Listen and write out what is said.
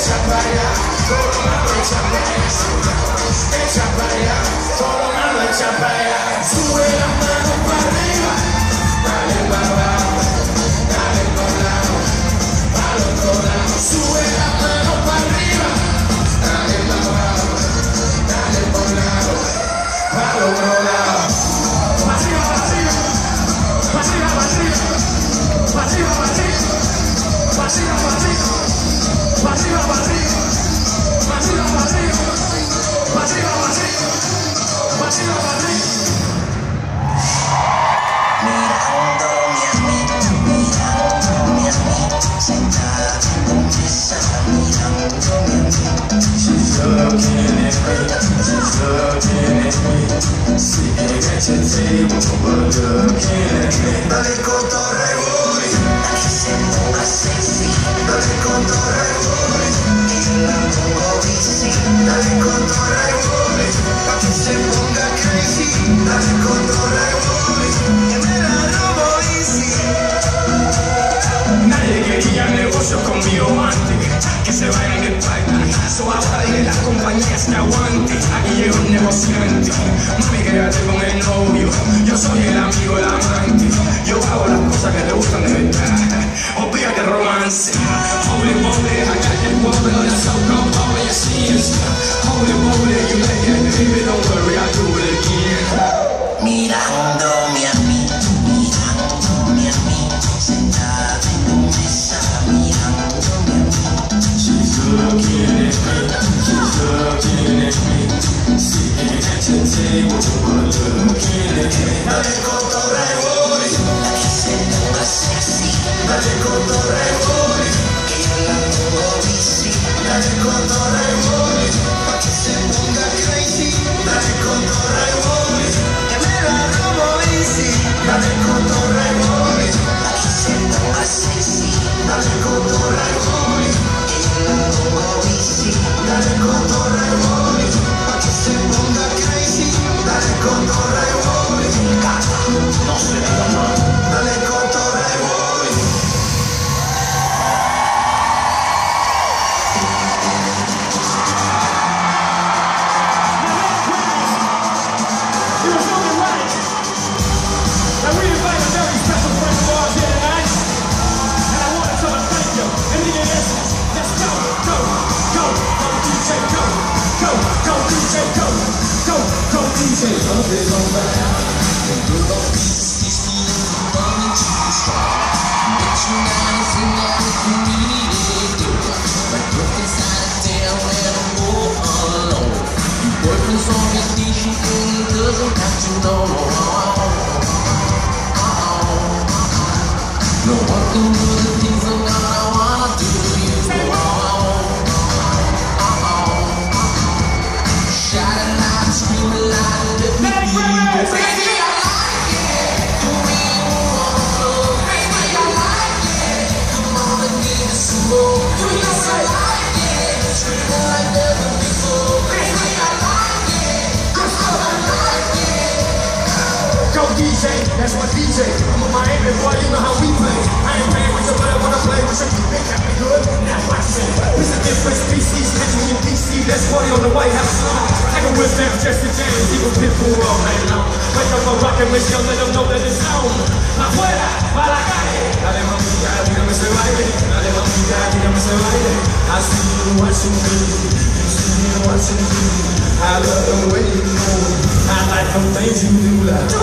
echa para allá, todo lo malo echa para allá, echa para allá, todo lo malo echa para allá. Sube las manos para arriba, dale para abajo, dale por lado, para el otro lado. Sube las manos para arriba, dale para abajo, dale por lado, para el otro lado. Para arriba, para arriba, para arriba, para arriba, para arriba, para arriba, para arriba, para arriba. Pa' arriba, pa' arriba, pa' arriba, pa' arriba, pa' arriba, pa' arriba, pa' arriba, pa' arriba. Mirando mi amigo, sentada en un mesa, mirando mi amigo. She's looking at me, she's looking at me, sitting at your table, but looking at me. Dale con torre voy, a que se ponga sexy. Dale con torre voy, que la pongo bici. Dale con torre voy, a que se ponga crazy. Dale con torre voy, que me la robo easy. Nadie quería negocios conmigo antes, que se vayan de España. So ahora dile a las compañías que aguante, aquí llega un negociante. Mami, quédate con el novio, yo soy el amigo, el amante. Yo hago las cosas que te gustan de verdad, olvídate el romance. Holy moly, I got that woman, that's how come all your sins. Holy moly, you like it, baby, don't worry, I'll do it again. Mirando mi amigo, sentada en un mesa, mirando mi amigo. She's looking at me, she's looking at me, sitting at your table, but looking at me. Dale con torre voy, a que se ponga sexy. Dale con torre voy, que yo la pongo bici. Dale con torre voy, a que se ponga crazy. Dale con torre voy, que me la robo easy. Dale con torre voy, a que se ponga sexy. Dale con torre voy, que yo la pongo bici. Dale con torre voy, a que se ponga crazy. Dale con torre voy, no se diga más. Dale con torre voy. Doesn't have to know. No one can do the things that I wanna do to you. Shining light, screaming light, let me be you. Baby, I like it. The way you wanna flow. Baby, I like it. Come on and give me some more. Yes, I like it. Screaming like never before. Baby, I like it. I like it. Go DJ, that's my DJ. I'm a Miami boy, you know how we play. I ain't playing with you, but I wanna play with you. They got me good, now I say. It's a different species, catching in DC. That's party on the White House lawn. I can whip down Jesse James, even Pitbull all night long. Wake up a rockin' with you, let them know that it's on. Afuera, para la calle. Dale mamita, dígame ese baile. Dale mamita, dígame ese baile. I see you watching me, you see me watching me. I love the way you move, I like the things you do like.